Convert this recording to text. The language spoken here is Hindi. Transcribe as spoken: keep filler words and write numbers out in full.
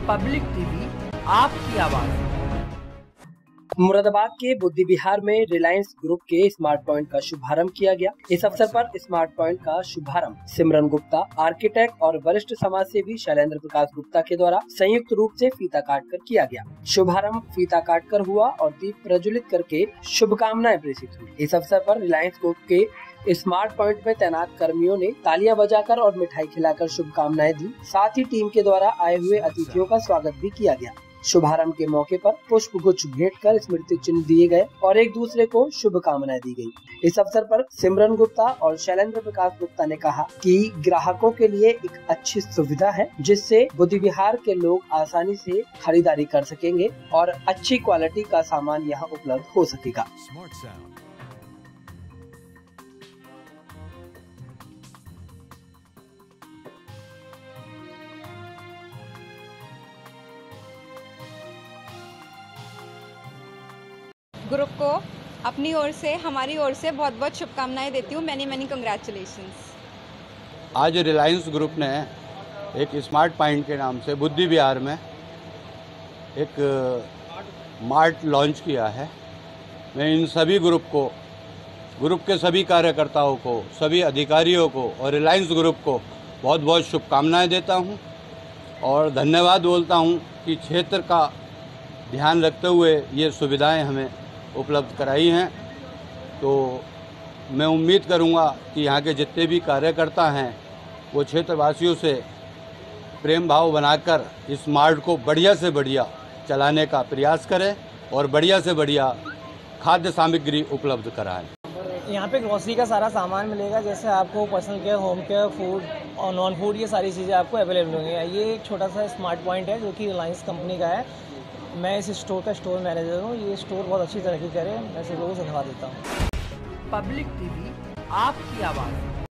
पब्लिक टीवी आपकी आवाज। मुरादाबाद के बुद्धि विहार में रिलायंस ग्रुप के स्मार्ट पॉइंट का शुभारंभ किया गया। इस अवसर पर स्मार्ट पॉइंट का शुभारंभ सिमरन गुप्ता, आर्किटेक्ट और वरिष्ठ समाज सेवी शैलेंद्र प्रकाश गुप्ता के द्वारा संयुक्त रूप से फीता काटकर किया गया। शुभारंभ फीता काटकर हुआ और दीप प्रज्वलित करके शुभकामनाएं प्रेषित हुई। इस अवसर पर रिलायंस ग्रुप के स्मार्ट पॉइंट में तैनात कर्मियों ने तालियां बजाकर और मिठाई खिलाकर शुभकामनाएं दी। साथ ही टीम के द्वारा आए हुए अतिथियों का स्वागत भी किया गया। शुभारंभ के मौके पर पुष्प गुच्छ भेंट कर स्मृति चिन्ह दिए गए और एक दूसरे को शुभकामनाएं दी गई। इस अवसर पर सिमरन गुप्ता और शैलेंद्र प्रकाश गुप्ता ने कहा कि ग्राहकों के लिए एक अच्छी सुविधा है, जिससे बुद्धि विहार के लोग आसानी से खरीदारी कर सकेंगे और अच्छी क्वालिटी का सामान यहाँ उपलब्ध हो सकेगा। ग्रुप को अपनी ओर से, हमारी ओर से बहुत बहुत शुभकामनाएं देती हूँ। Many many congratulations. आज रिलायंस ग्रुप ने एक स्मार्ट पॉइंट के नाम से बुद्धि विहार में एक मार्ट लॉन्च किया है। मैं इन सभी ग्रुप को, ग्रुप के सभी कार्यकर्ताओं को, सभी अधिकारियों को और रिलायंस ग्रुप को बहुत बहुत शुभकामनाएं देता हूं और धन्यवाद बोलता हूं कि क्षेत्र का ध्यान रखते हुए ये सुविधाएं हमें उपलब्ध कराई हैं। तो मैं उम्मीद करूंगा कि यहाँ के जितने भी कार्यकर्ता हैं वो क्षेत्रवासियों से प्रेम भाव बनाकर इस मार्ट को बढ़िया से बढ़िया चलाने का प्रयास करें और बढ़िया से बढ़िया खाद्य सामग्री उपलब्ध कराएं। यहाँ पे ग्रोसरी का सारा सामान मिलेगा, जैसे आपको personal care, home care, food और नॉन फूड, ये सारी चीज़ें आपको अवेलेबल होंगी। ये एक छोटा सा स्मार्ट पॉइंट है जो कि रिलायंस कंपनी का है। मैं इस स्टोर का स्टोर मैनेजर हूँ। ये स्टोर बहुत अच्छी तरक्की करे, मैं सब लोगों को धन्यवाद देता हूँ। पब्लिक टीवी आपकी आवाज।